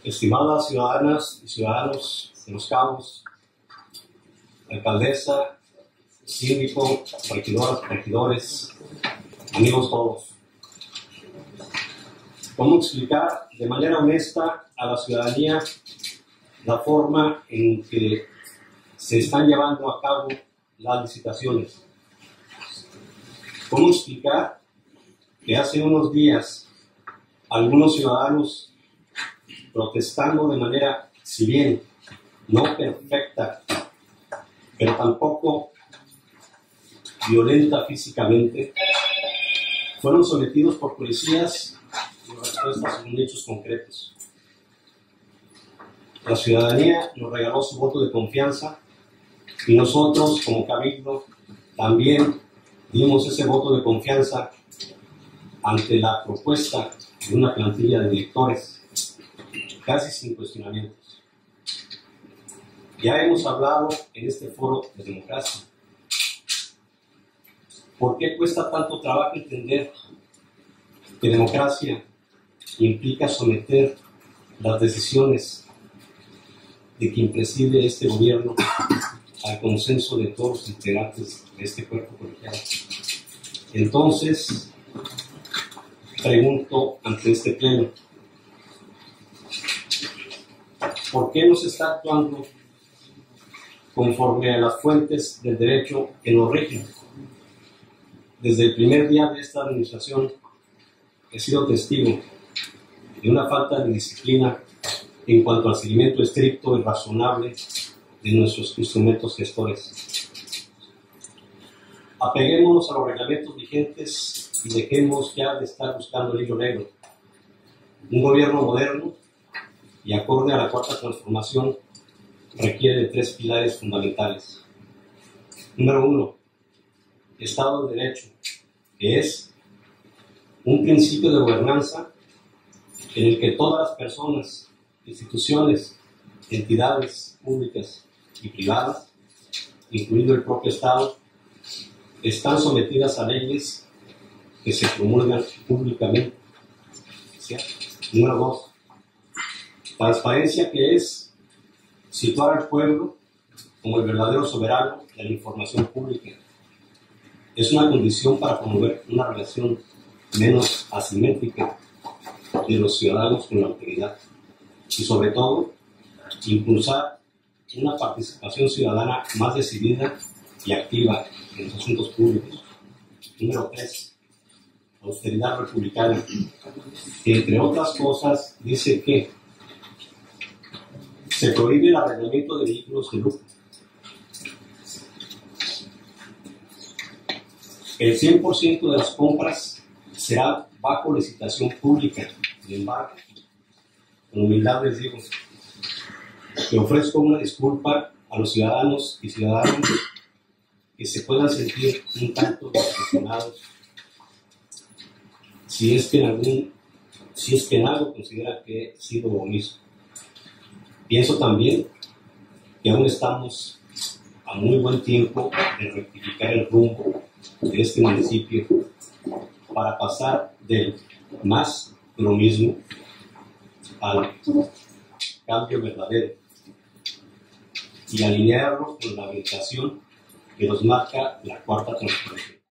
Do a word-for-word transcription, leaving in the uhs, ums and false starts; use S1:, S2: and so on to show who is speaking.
S1: Estimadas ciudadanas y ciudadanos de Los Cabos, alcaldesa, síndico, regidoras, regidores, amigos todos. ¿Cómo explicar de manera honesta a la ciudadanía la forma en que se están llevando a cabo las licitaciones? ¿Cómo explicar que hace unos días algunos ciudadanos, protestando de manera, si bien no perfecta, pero tampoco violenta físicamente, fueron sometidos por policías y respuestas con hechos concretos? La ciudadanía nos regaló su voto de confianza y nosotros, como Cabildo, también dimos ese voto de confianza ante la propuesta de una plantilla de directores, casi sin cuestionamientos. Ya hemos hablado en este foro de democracia. ¿Por qué cuesta tanto trabajo entender que democracia implica someter las decisiones de quien preside este gobierno al consenso de todos los integrantes de este cuerpo colegiado? Entonces, pregunto ante este pleno, ¿por qué no se está actuando conforme a las fuentes del derecho que nos rigen? Desde el primer día de esta administración he sido testigo de una falta de disciplina en cuanto al seguimiento estricto y razonable de nuestros instrumentos gestores. Apeguémonos a los reglamentos vigentes y dejemos ya de estar buscando el hilo negro. Un gobierno moderno y acorde a la cuarta transformación requiere de tres pilares fundamentales. Número uno, Estado de Derecho, que es un principio de gobernanza en el que todas las personas, instituciones, entidades públicas y privadas, incluido el propio Estado, están sometidas a leyes que se promulgan públicamente. ¿Sí? Número dos, transparencia, que es situar al pueblo como el verdadero soberano de la información pública. Es una condición para promover una relación menos asimétrica de los ciudadanos con la autoridad y, sobre todo, impulsar una participación ciudadana más decidida y activa en los asuntos públicos. Número tres, austeridad republicana, que entre otras cosas dice que se prohíbe el arrendamiento de vehículos de lujo. El cien por ciento de las compras será bajo licitación pública. Sin embargo, con humildad les digo que ofrezco una disculpa a los ciudadanos y ciudadanas que se puedan sentir un tanto decepcionados si es que en algún, si es que en algo consideran que he sido omiso. Pienso también que aún estamos a muy buen tiempo de rectificar el rumbo de este municipio para pasar del más de lo mismo al cambio verdadero y alinearlo con la orientación que nos marca la cuarta transformación.